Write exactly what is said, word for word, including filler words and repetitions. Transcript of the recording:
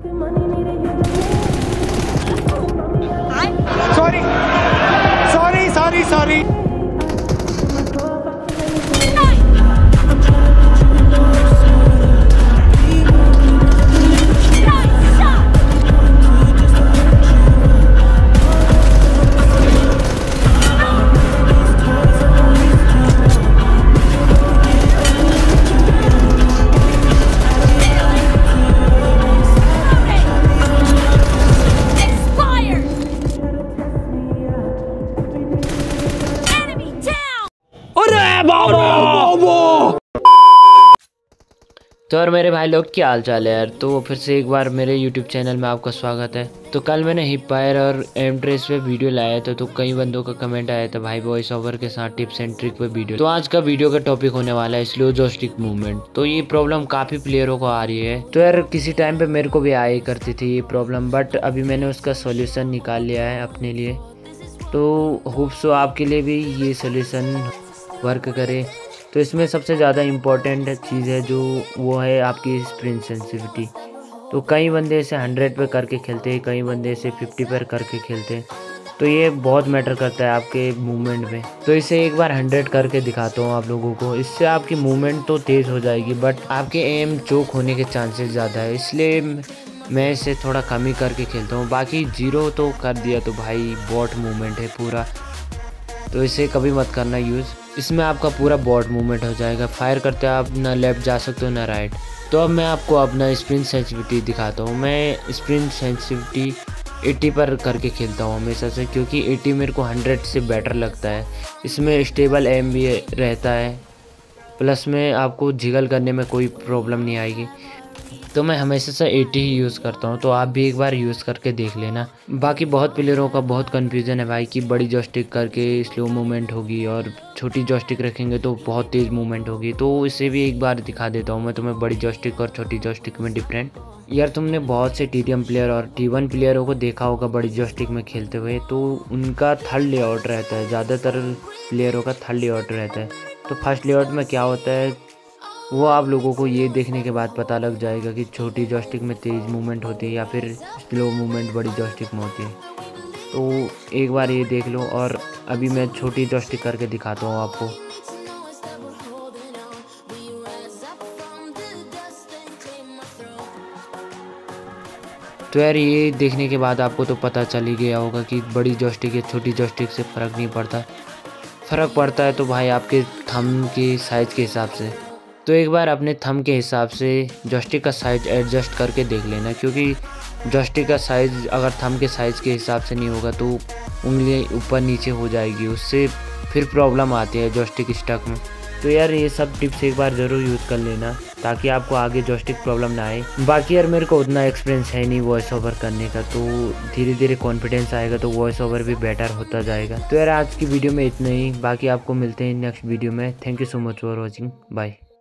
Sorry sorry sorry sorry तो और मेरे भाई लोग क्या हाल चाल है यार। तो फिर से एक बार मेरे यूट्यूब चैनल में आपका स्वागत है। तो कल मैंने हिप फायर और एम ट्रेस पे वीडियो लाया था, तो कई बंदों का कमेंट आया था भाई वॉइस ओवर के साथ टिप्स एंड ट्रिक पे वीडियो। तो आज का वीडियो का टॉपिक होने वाला है स्लो जॉयस्टिक मूवमेंट। तो ये प्रॉब्लम काफ़ी प्लेयरों को आ रही है। तो यार किसी टाइम पे मेरे को भी आया करती थी ये प्रॉब्लम, बट अभी मैंने उसका सोल्यूशन निकाल लिया है अपने लिए। तो होप सो आपके लिए भी ये सोल्यूशन वर्क करे। तो इसमें सबसे ज़्यादा इम्पॉर्टेंट चीज़ है जो वो है आपकी स्प्रिंट सेंसिटिविटी। तो कई बंदे इसे हंड्रेड पे करके खेलते हैं, कई बंदे इसे फिफ्टी पर करके खेलते हैं। तो ये बहुत मैटर करता है आपके मूवमेंट में। तो इसे एक बार हंड्रेड करके दिखाता हूँ आप लोगों को। इससे आपकी मूवमेंट तो तेज़ हो जाएगी, बट आपके एम चोक होने के चांसेस ज़्यादा है, इसलिए मैं इसे थोड़ा कम ही करके खेलता हूँ। बाकी जीरो तो कर दिया तो भाई बॉट मूवमेंट है पूरा, तो इसे कभी मत करना यूज़। इसमें आपका पूरा बॉट मूवमेंट हो जाएगा। फायर करते आप ना लेफ़्ट जा सकते हो ना राइट। तो अब मैं आपको अपना स्प्रिंट सेंसिटिविटी दिखाता हूँ। मैं स्प्रिंट सेंसिटिविटी अस्सी पर करके खेलता हूँ हमेशा से, क्योंकि अस्सी मेरे को हंड्रेड से बेटर लगता है। इसमें स्टेबल एम भी रहता है, प्लस में आपको जिगल करने में कोई प्रॉब्लम नहीं आएगी। तो मैं हमेशा से अस्सी ही यूज़ करता हूँ, तो आप भी एक बार यूज़ करके देख लेना। बाकी बहुत प्लेयरों का बहुत कन्फ्यूज़न है भाई कि बड़ी जॉयस्टिक करके स्लो मूवमेंट होगी और छोटी जॉयस्टिक रखेंगे तो बहुत तेज़ मूवमेंट होगी। तो इसे भी एक बार दिखा देता हूँ मैं तुम्हें, बड़ी जॉयस्टिक और छोटी जॉयस्टिक में डिफरेंट। यार तुमने बहुत से टी टी एम प्लेयर और टी वन प्लेयरों को देखा होगा बड़ी जॉयस्टिक में खेलते हुए, तो उनका थर्ड लेआउट रहता है। ज़्यादातर प्लेयरों का थर्ड लेआउट रहता है। तो फर्स्ट लेआउट में क्या होता है वो आप लोगों को ये देखने के बाद पता लग जाएगा कि छोटी जॉयस्टिक में तेज़ मूवमेंट होती है या फिर स्लो मूवमेंट बड़ी जॉयस्टिक में होती है। तो एक बार ये देख लो, और अभी मैं छोटी जॉयस्टिक करके दिखाता हूँ आपको। तो यार ये देखने के बाद आपको तो पता चल ही गया होगा कि बड़ी जॉयस्टिक या छोटी जॉयस्टिक से फ़र्क नहीं पड़ता। फ़र्क पड़ता है तो भाई आपके थंब के साइज़ के हिसाब से। तो एक बार अपने थंब के हिसाब से जॉयस्टिक का साइज़ एडजस्ट करके देख लेना, क्योंकि जॉयस्टिक का साइज़ अगर थंब के साइज़ के हिसाब से नहीं होगा तो उंगली ऊपर नीचे हो जाएगी, उससे फिर प्रॉब्लम आती है जॉयस्टिक स्टक में। तो यार ये सब टिप्स एक बार ज़रूर यूज़ कर लेना ताकि आपको आगे जॉयस्टिक प्रॉब्लम ना आए। बाकी यार मेरे को उतना एक्सपीरियंस है नहीं वॉइस ओवर करने का, तो धीरे धीरे कॉन्फिडेंस आएगा तो वॉइस ओवर भी बेटर होता जाएगा। तो यार आज की वीडियो में इतना ही, बाकी आपको मिलते हैं नेक्स्ट वीडियो में। Thank you so much for watching, bye.